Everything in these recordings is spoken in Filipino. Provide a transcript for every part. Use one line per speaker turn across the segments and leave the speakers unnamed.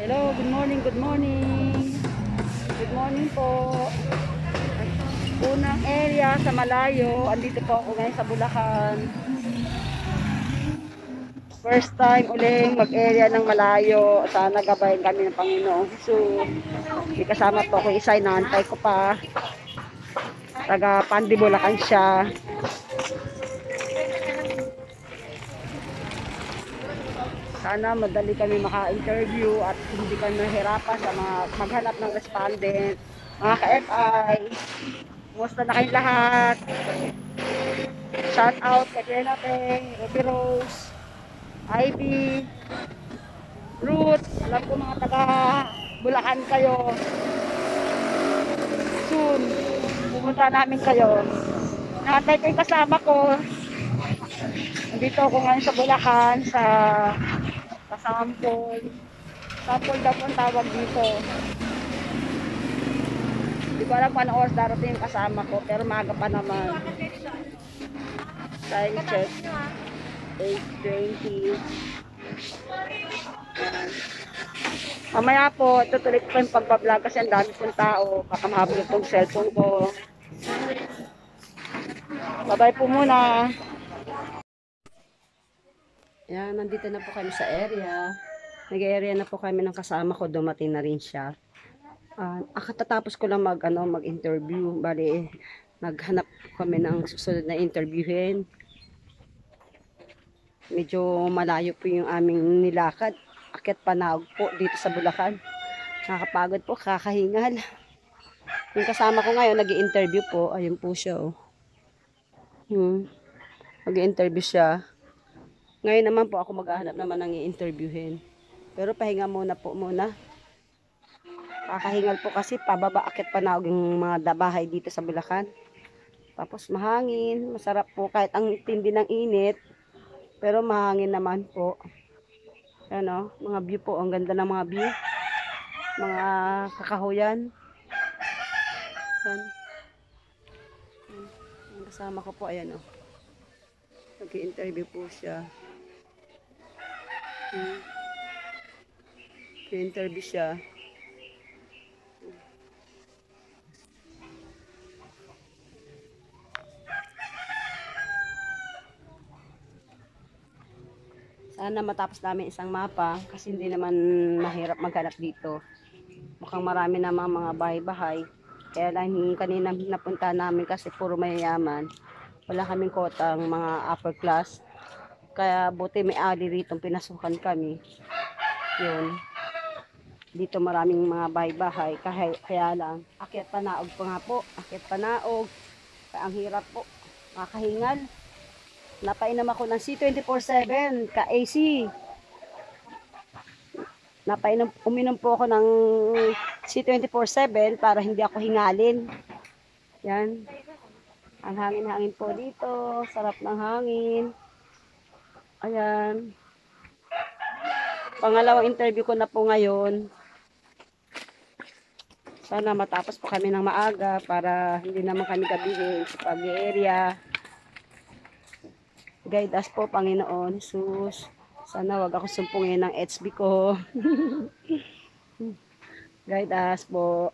Hello, good morning, good morning. Good morning po. Unang area sa malayo. Andito po ako ngayon sa Bulacan. First time uling mag-area ng malayo. Sana gabayan kami ng Panginoong Jesus. May kasama po ako isa, inaantay ko pa. Taga Pandi, Bulacan siya. Sana madali kami maka-interview at hindi kami nahihirapan sa mga maghanap ng respondent. Mga ka-FI, kumusta na kayong lahat? Shout out kay Renate, Ruby Rose, Ivy, Ruth. Alam ko mga taga Bulacan kayo. Soon, pumunta namin kayo. Nakatay ko yung kasama ko. Nandito ako ngayon sa Bulacan, sa Sample. Sample daw po ang tawag dito. Hindi ko alam kung anong oras darating yung kasama ko, pero maaga pa naman. Time check. 8:20. Mamaya po, tutuloy ko yung pagbablog kasi ang dami pong tao. Baka mahabol itong cellphone ko. Bye-bye po muna. Yan, nandito na po kami sa area. Nag-area na po kami ng kasama ko. Dumating na rin siya. Katatapos ko lang mag-interview. Bali, naghanap kami ng susunod na interviewin. Medyo malayo po yung aming nilakad. Akyat Panawag po dito sa Bulacan. Nakakapagod po, kakahingal. Yung kasama ko ngayon, nag-i-interview po. Ayun po siya, oh. Nag-i-interview siya. Ngayon naman po ako maghahanap naman ng i-interviewin. Pero pahinga muna po muna. Kakahingal po kasi pababa Akyat Panawag yung mga bahay dito sa Bulacan. Tapos mahangin, masarap po kahit ang tindi ng init. Pero mahangin naman po. Ano, mga view po, ang ganda ng mga view. Mga kakahuyan. Ang kasama ko po, ayan o. Nag-i-interview po siya. Nag-i-interview siya. Sana matapos namin isang mapa kasi hindi naman mahirap maghanap dito. Mukhang marami namang mga bahay-bahay. Kaya lang kanina napunta namin kasi puro mayayaman. Wala kaming kotang mga upper class. Kaya buti may ali rito pinasukan kami. Yun. Dito maraming mga bahay-bahay. Kaya lang, Akyat Panawag pa nga po. Akyat Panawag. Kaya ang hirap po. Makahingal. Napainom ako ng C24/7 ka-AC. Uminom po ako ng C24/7 para hindi ako hingalin. Yan. Ang hangin-hangin po dito. Sarap ng hangin. Ayan. Pangalawang interview ko na po ngayon. Sana matapos po kami ng maaga para hindi naman kami gabihin sa pag-area. Guide us po, Panginoon Jesus. Sana wag ako sumpungin ng HB ko. Guide us po.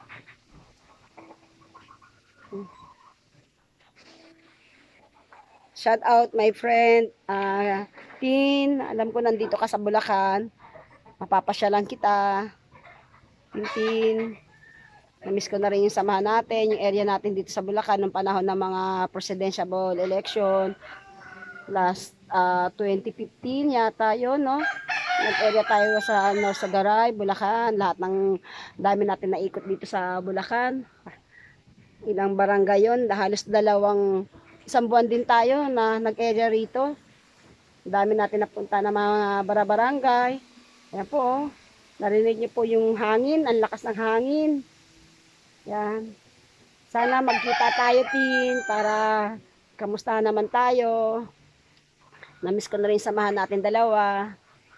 Shout out my friend, Tin. Alam ko nandito ka sa Bulacan. Mapapasyalan kita. Tin. Na-miss ko na rin yung samahan natin, yung area natin dito sa Bulacan nung panahon ng mga presidential election. Last 2015 yata yun, no? Nag-area tayo sa Garay, Bulacan. Lahat ng dami natin naikot dito sa Bulacan. Ilang barangay yun, halos isang buwan din tayo na nag-area rito. Dami natin napunta na mga barangay. Ayan po, oh. Narinig niyo po yung hangin, ang lakas ng hangin. Yan. Sana magkita tayo, Tin, para kamusta naman tayo. Namiss ko na rin samahan natin dalawa.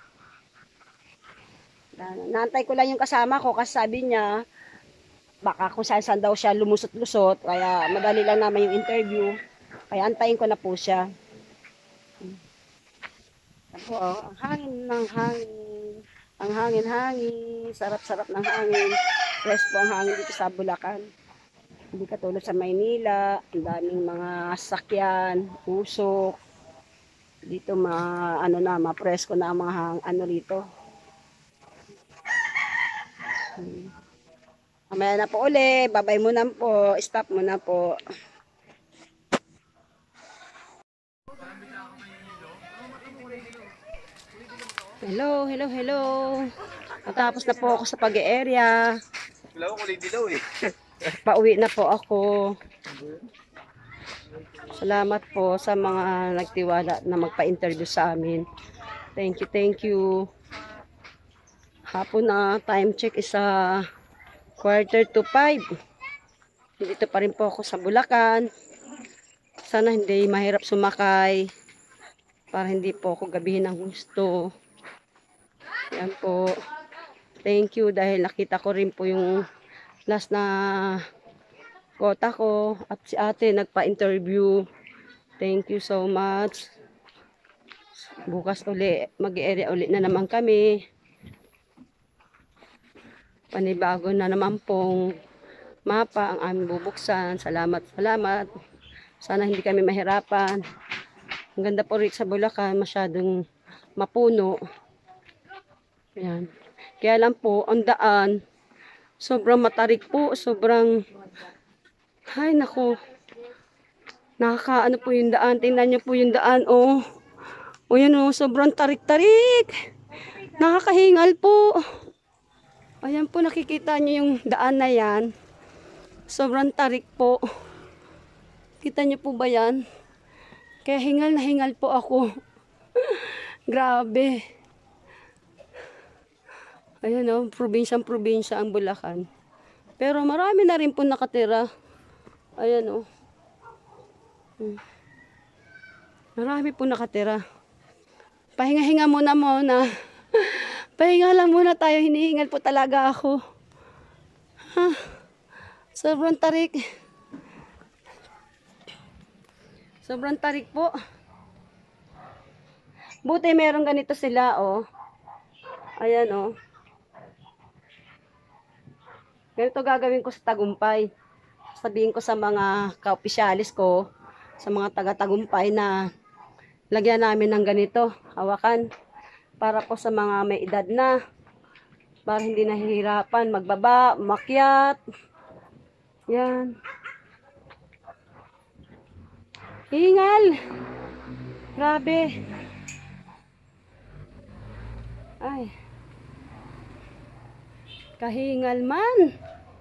Naantay ko lang yung kasama ko kasi sabi niya, baka kung saan daw siya lumusot-lusot. Kaya madali lang naman yung interview. Kaya antayin ko na po siya. Ako, ang hangin ng hangin. Ang hangin-hangin. Sarap-sarap ng hangin. Fresh po ang hangin dito sa Bulacan. Hindi katulad sa Maynila. Ang daming mga sakyan, usok. Dito ma-presko na ang mga rito. Mamaya na po uli. Babay muna po. Stop muna po. Hello. Natapos na po ako sa pag-area.
Wala ko kulay dilaw eh.
Pauwi na po ako. Salamat po sa mga nagtiwala na magpa-interview sa amin. Thank you. Hapon na, time check is 4:45. Dito pa rin po ako sa Bulacan. Sana hindi mahirap sumakay para hindi po ako gabihin ng gusto. Yan po. Thank you dahil nakita ko rin po yung last na kota ko at si ate nagpa-interview. Thank you so much. Bukas uli, mag-area uli na naman kami. Panibago na naman pong mapa ang aming bubuksan. Salamat. Sana hindi kami mahirapan. Ang ganda po rin sa Bulacan, masyadong mapuno. Ayan. Kaya lang po, ang daan, sobrang matarik po, ay nako, nakakaano po yung daan. Tingnan nyo po yung daan, oh. O yan, oh, sobrang tarik-tarik. Nakakahingal po. Ayan po, nakikita nyo yung daan na yan. Sobrang tarik po. Kita nyo po ba yan? Kaya hingal na hingal po ako. Grabe. Ayan o, probinsya ang Bulacan. Pero marami na rin po nakatira. Ayan o. Marami po nakatira. Pahinga-hinga muna. Pahinga lang muna tayo. Hinihingal po talaga ako. Sobrang tarik. Sobrang tarik po. Buti meron ganito sila, oh. Ayan, oh. Ganito gagawin ko sa Tagumpay. Sabihin ko sa mga kaopisyalis ko, sa mga taga-Tagumpay na lagyan namin ng ganito, hawakan. Para po sa mga may edad na. Para hindi nahihirapan magbaba, makyat. Yan. Hingal. Grabe. Ay. Kahingal man.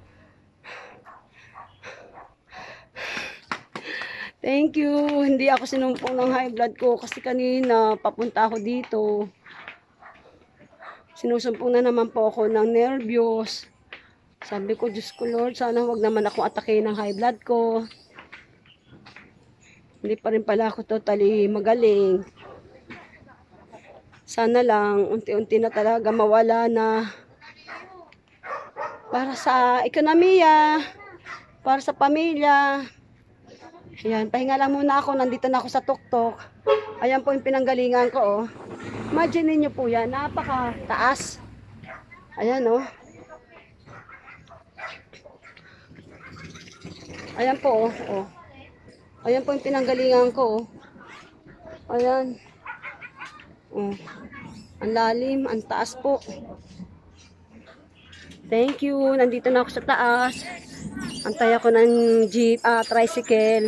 Thank you. Hindi ako sinumpong ng high blood ko kasi kanina papunta ako dito. Sinusumpong na naman po ako ng nervyos. Sabi ko, Diyos ko Lord, sana wag naman ako atake ng high blood ko. Hindi pa rin pala ako totally magaling. Sana lang, unti-unti na talaga mawala na. Para sa ekonomiya, para sa pamilya. Ayan, pahinga lang muna ako. Nandito na ako sa tuktok. Ayan po yung pinanggalingan ko, oh. Imagine niyo po yan, napaka-taas. Ayan, oh. Ayan po, oh. Ayan po yung pinanggalingan ko, oh. Ayan. Oh. Ang lalim, ang taas po. Thank you. Nandito na ako sa taas. Antay ako ng jeep, tricycle.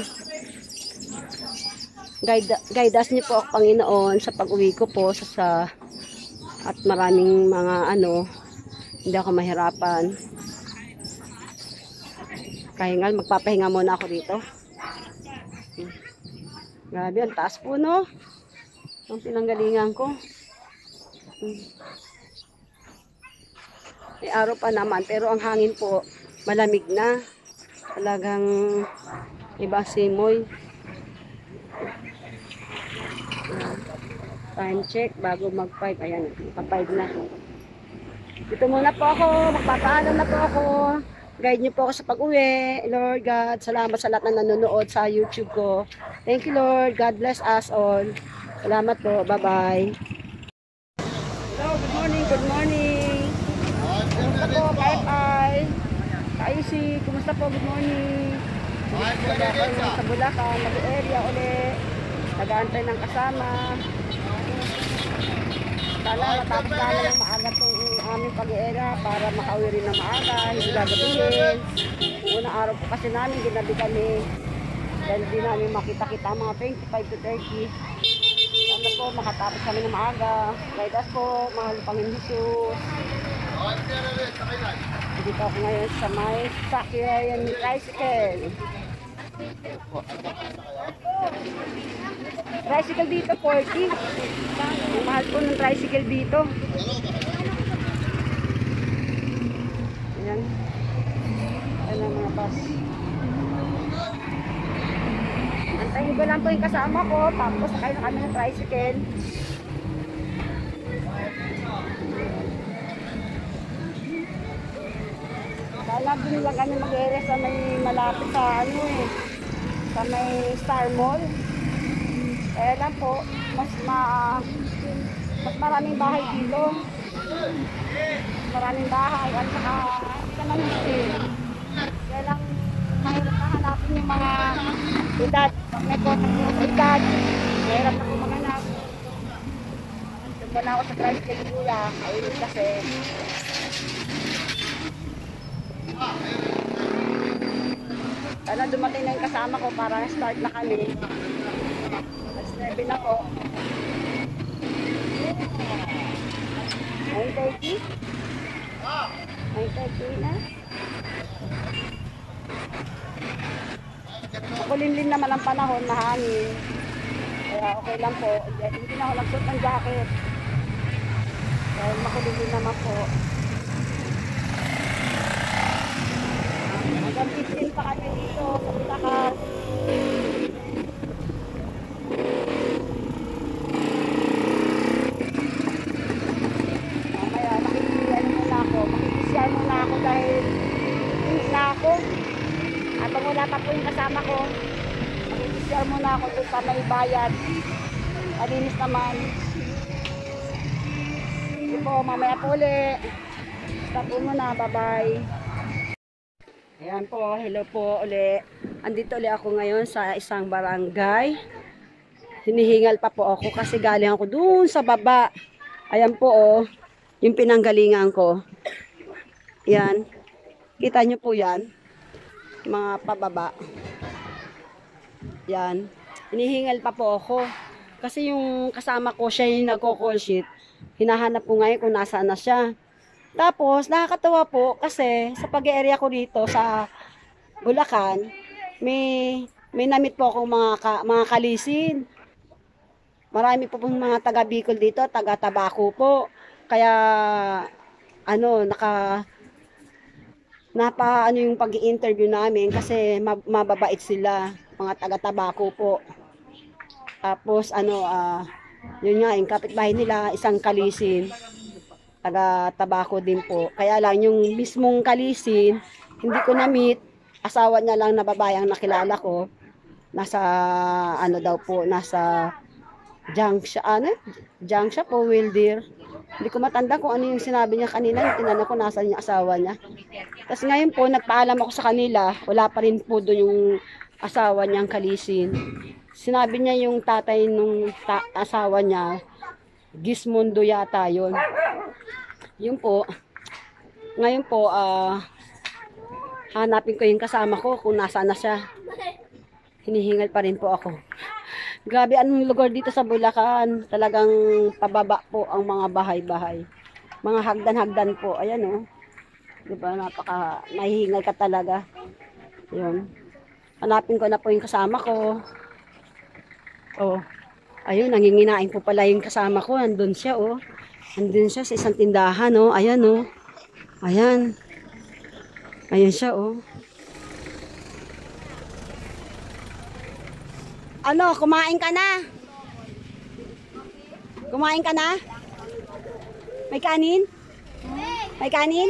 Guide us niyo po ako, Panginoon, sa pag-uwi ko po at maraming mga hindi ako mahirapan. Kahingal, magpapahinga muna ako dito. Grabe, ang taas po, no? Ang pinanggalingan ko. May araw pa naman, pero ang hangin po, malamig na. Talagang iba simoy. Time check bago mag-5. Ayan, pa-5 na. Dito muna po ako. Magpapaalam na po ako. Guide niyo po ako sa pag-uwi. Lord God, salamat sa lahat na nanonood sa YouTube ko. Thank you, Lord. God bless us all. Salamat po. Bye-bye. Hello, good morning. Kamusta po? Good morning. Wala ako sa Bulacan, nag-area ulit. Nag-aantay ng kasama. Sana matapos na ng maaga itong aming pag-area para makauwi rin ng maaga, hindi gagabihin. Unang araw po kasi namin, ginabi kami. Dahil di namin makita-kita mga 25 to 30. Sana po makatapos kami ng maaga. Guide us po, mahal Panginoon Jesus. Dito ako ngayon sa may sakyan tricycle. Tricycle dito 40. Ang mahal po ng tricycle dito. Ayan. Ayan ang mga bus. Antayin ko lang po yung kasama ko. Tapos sakay na kami ng tricycle. Kala din lang kami mag-ere sa may malapit sa ano eh. Sa may Star Mall. Kaya lang po, mas maraming bahay dito. Maraming bahay at saka hindi naman din. Kaya lang mahirap na hanapin yung mga edad. Pag may kontak yung edad, mahirap na kung maganap. Tumba na ako sa tricycle kuya. Ayun kasi. Sana dumating na yung kasama ko para start na kami. Alas 9 na po. 9:30? 9:30 na? Makulimlim naman ang panahon, mahangin. Kaya okay lang po. Hindi na ako nagsuot ng jacket. Dahil makulimlim naman po. Hanggang 15 pa kami dito sa Bulacan. Mamaya makikisiyan muna ako dahil inis na ako. At pag wala pa po yung kasama ko, makikisiyan muna ako doon sa may bayan. Malinis naman. Sige po, mamaya po ulit. Stop po muna, bye bye. Ayan po, hello po ulit. Andito ulit ako ngayon sa isang barangay. Hinihingal pa po ako kasi galing ako dun sa baba. Ayan po oh, yung pinanggalingan ko. Ayan. Kita nyo po yan. Mga pababa. Ayan. Hinihingal pa po ako. Kasi yung kasama ko, siya yung nagko-call sheet. Hinahanap ko ngayon kung nasaan na siya. Tapos, nakakatawa po kasi sa pag-area ko dito sa Bulacan, may namit po akong mga kalisin. Marami po pong mga taga Bicol dito, taga Tabaco po. Kaya, ano, ano yung pag-i-interview namin kasi mababait sila, mga taga Tabaco po. Tapos, ano, yun nga, yung kapitbahay nila, isang kalisin. Taga Tabaco din po. Kaya lang yung mismong kalisin, hindi ko na-meet. Asawa niya lang na babayang nakilala ko. Nasa ano daw po, nasa Jangsha po, Wilder. Hindi ko matanda kung ano yung sinabi niya kanina. Tinanong ko nasa yung asawa niya. Tapos ngayon po, nagpaalam ako sa kanila. Wala pa rin po doon yung asawa niyang kalisin. Sinabi niya yung tatay nung asawa niya, Gismondo yata yun. Yun po. Ngayon po, hanapin ko yung kasama ko kung nasaan na siya. Hinihingal pa rin po ako. Grabe, anong lugar dito sa Bulacan. Talagang pababa po ang mga bahay-bahay. Mga hagdan-hagdan po. Ayan o. Diba, nahihingal ka talaga. Yun. Hanapin ko na po yung kasama ko. Oh. Ayun, nanginginain po pala yung kasama ko. Andun siya, oh. Andun siya sa isang tindahan, oh. Ayan, oh. Ayan. Ayan siya, oh. Ano, kumain ka na? Kumain ka na? May kanin? May kanin?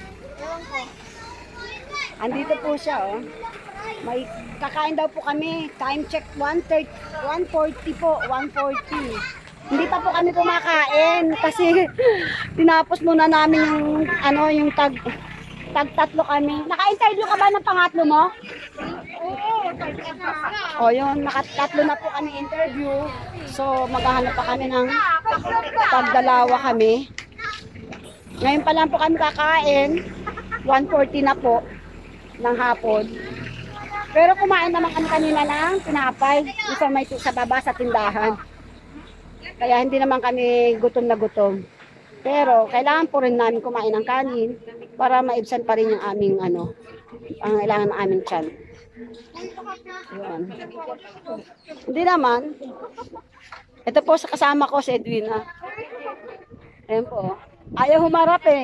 Andito po siya, oh. May kakain daw po kami. Time check 1:40 po, 1:40. Hindi pa po kami kumakain kasi tinapos muna namin yung ano, yung Tag-tatlo kami. Naka-interview ka ba ng pangatlo mo? O yun, nakatatlo na po kami interview. So, maghahanap pa kami ng pagdalawa kami. Ngayon pa lang po kami kakain. 1:40 na po ng hapon. Pero kumain naman kami kanina ng tinapay. Sa baba sa tindahan. Kaya hindi naman kami gutom na gutom. Pero kailangan po rin namin kumain ng kanin para maibsan pa rin yung aming ang kailangan ng aming tiyan. Ayan. Hindi naman. Ito po sa kasama ko si Edwina. Ayan po. Ayaw humarap eh.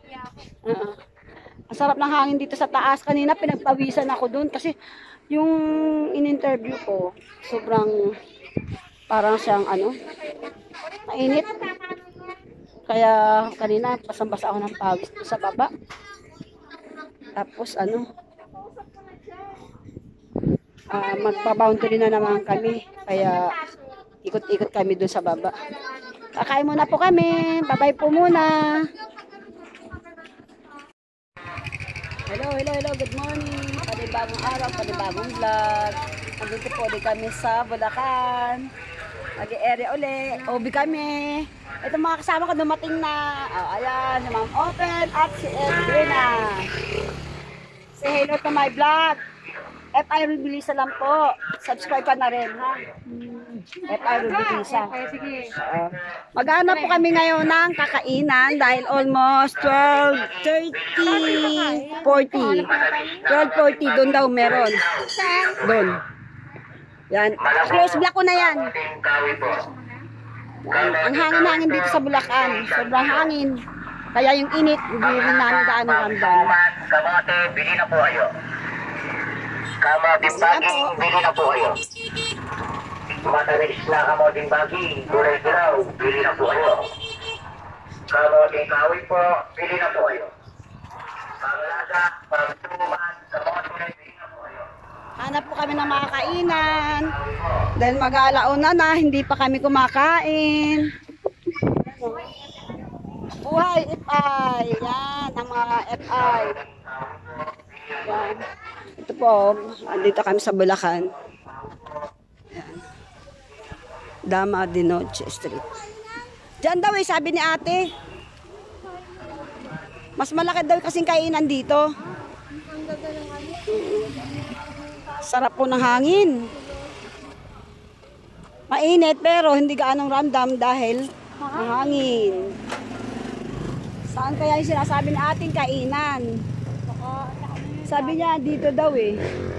Ang sarap ng hangin dito sa taas. Kanina pinagpawisan ako dun kasi yung in-interview ko sobrang parang siyang mainit. Kaya kanina pasambasa ako ng pawis sa baba. Tapos magpa-boundary na naman kami. Kaya ikot-ikot kami doon sa baba. Kakain muna po kami. Bye-bye po muna. Hello. Good morning. Panibagong araw, panibagong vlog. Nandito po ulit kami sa Bulacan. Nag-area uli. Obi kami. Ito mga kasama ko dumating na. Ayan, si Ma'am Open at si Edwina. Say hello to my vlog. F.I. Rubilisa lang po. Subscribe ka na rin, ha? F.I. Rubilisa. Mag-ano po kami ngayon ng kakainan dahil almost 12:30, 40. 12:40, doon daw meron. Doon. Yan. Close block ko na yan. Ang hangin-hangin dito sa Bulacan. Sobrang hangin. Kaya yung init, hindi rin namin gaano ramdam.
Kamote, bili na po kayo. Kamoting bagi, bili na po kayo. Matalis na kamoting bagi, gulay dilaw, bili na po kayo. Kamoting kawi po, bili na po kayo. Panglaga, pangtuman, kamote, bili na po kayo.
Hanap po kami ng mga kainan. Dahil mag-aalauna na, hindi pa kami kumakain. Buhay FI. Yan, ang mga FI. Yan. Ito po, andito kami sa Bulacan. Yan. Dama de Noche Street. Diyan daw sabi ni ate. Mas malaki daw kasing kainan dito. Sarap po ng hangin. Mainit pero hindi gaanong ramdam dahil ang hangin. Saan kaya yung sinasabi ng ating kainan? Sabi niya dito daw eh.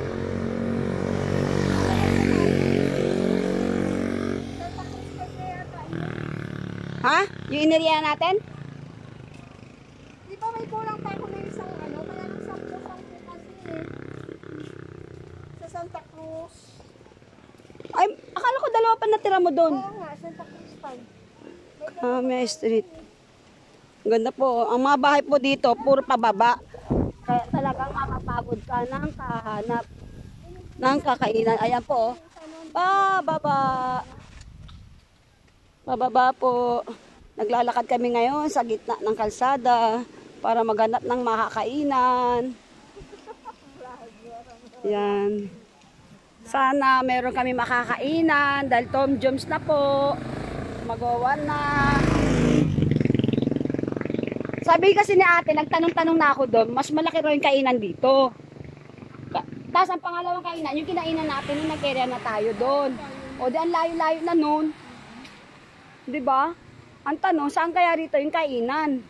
Ha? Yung ineriya natin?
Di ba may kulang pa ako na isang kaya nang 10 kasi sa Santa Cruz.
Ay, akala ko dalawa pa natira mo doon.
Oo nga, Santa Cruz 5.
May street. Ang ganda po. Ang mga bahay po dito, puro pababa. Kaya talagang makapagod ka ng kahanap ng kakainan. Ayan po. Bababa. Bababa po. Naglalakad kami ngayon sa gitna ng kalsada para maghanap ng makakainan. Yan. Sana meron kami makakainan dahil Tom Jones na po. Magawan na. Sabi kasi ni ate, nagtanong-tanong na ako doon, mas malaki rin yung kainan dito. Tapos ang pangalawang kainan, yung kinainan natin, yung nag-area na tayo doon. O di ang layo-layo na noon. Diba? Ang tanong, saan kaya rito yung kainan?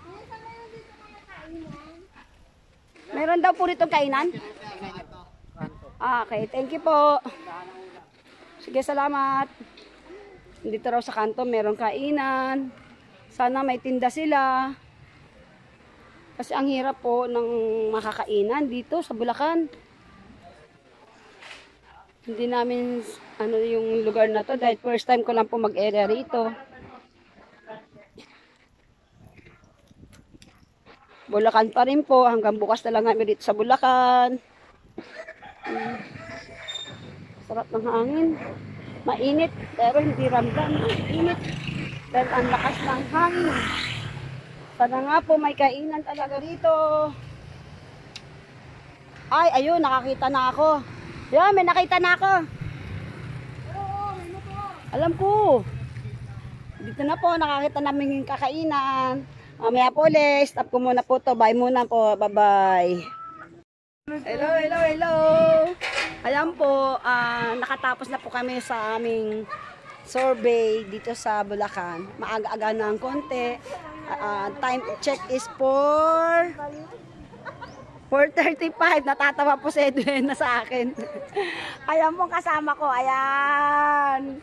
Meron daw po rito kainan? Okay, thank you po. Sige, salamat. Dito raw sa kanto, meron kainan. Sana may tinda sila. Kasi ang hirap po ng makakainan dito sa Bulacan. Hindi namin yung lugar na to dahil first time ko lang po mag-area rito. Bulacan pa rin po. Hanggang bukas na lang kami dito sa Bulacan. Sarap ng hangin. Mainit pero hindi ramdam. Mainit dahil ang lakas ng hangin. Sana nga po may kainan talaga rito. Ay, ayun, nakakita na ako. Yan, may nakita na ako. Alam ko. Dito na po, nakakita namin yung kakainan. Mamaya po ulit, stop ko muna po to. Bye muna po, bye-bye. Hello, hello, hello. Ayan po, nakatapos na po kami sa aming survey dito sa Bulacan. Maaga-aga na ang konti. Time check is 4:35. Natatawa po si Edwin na sa akin. Ayan po kasama ko. Ayan.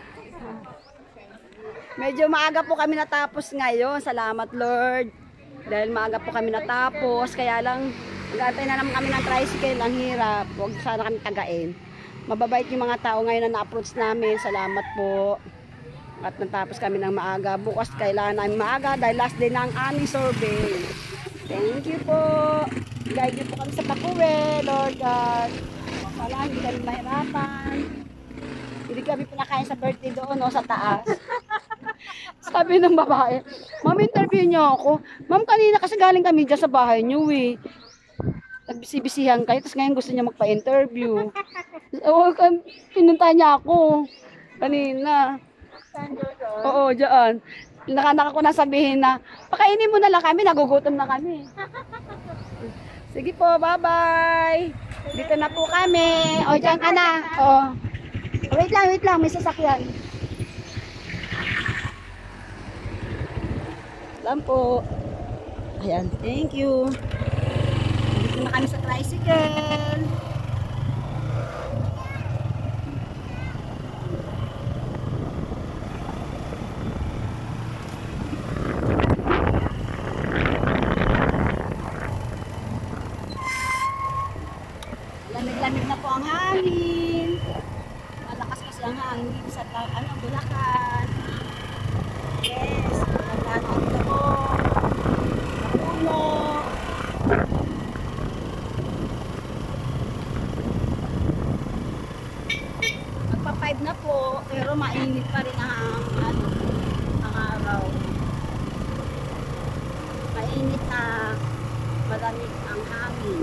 Medyo maaga po kami natapos ngayon. Salamat Lord. Dahil maaga po kami natapos. Kaya lang, nag-aantay na naman kami ng tricycle. Ang hirap. Huwag sana kami tagain. Mababait yung mga tao ngayon na na-approach namin. Salamat po. At natapos kami ng maaga. Bukas kailangan namin maaga dahil last day na ang aming survey. Thank you po. Guide niyo po kami sa Pakuwe, Lord God. Sana hindi kami mahirapan. Hindi kami pinakain sa birthday doon, no, sa taas. Sabi ng babae, ma'am, interview niyo ako. Ma'am, kanina kasi galing kami dyan sa bahay niyo, eh. Nagbisibisihan kayo, tapos ngayon gusto niya magpa-interview. Pinunta niya ako kanina. Oo, dyan. Nakanak ako na sabihin na, pakainin mo na lang kami, nagugutom na kami. Sige po, bye-bye. Dito na po kami. O, dyan ka na. O. Wait lang, may sasakyan. Lang po. Ayan, thank you. Dito na kami sa tricycle. Lamig-lamig na po ang hangin. Malakas kasi ang hangin dito sa Bulacan. Yes, magandang ang damo. Puno. Magpa-5 na po, pero mainit pa rin ang araw. Mainit na malamig ang hangin.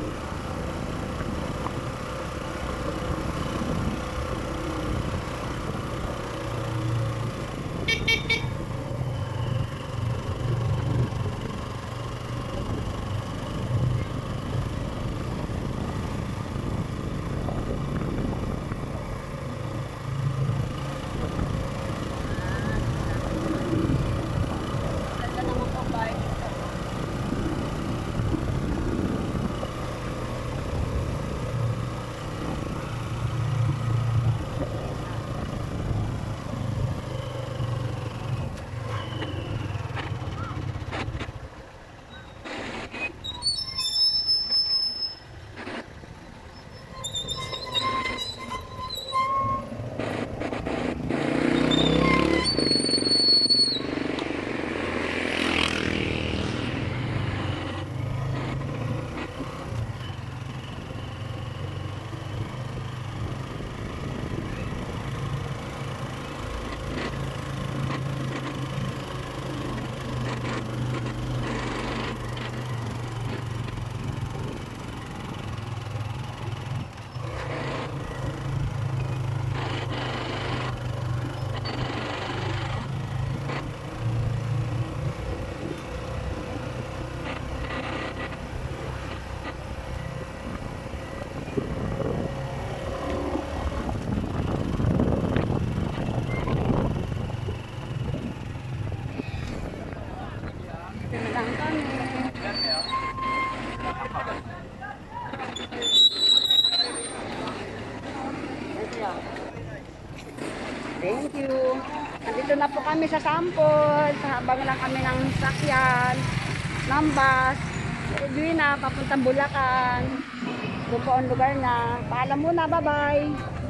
Thank you. Nandito na po kami sa Sampol. Habang lang kami ng sakyan, ng bus. Edwin na, papuntang Bulacan. Doon po ang lugar na. Paalam muna, bye-bye.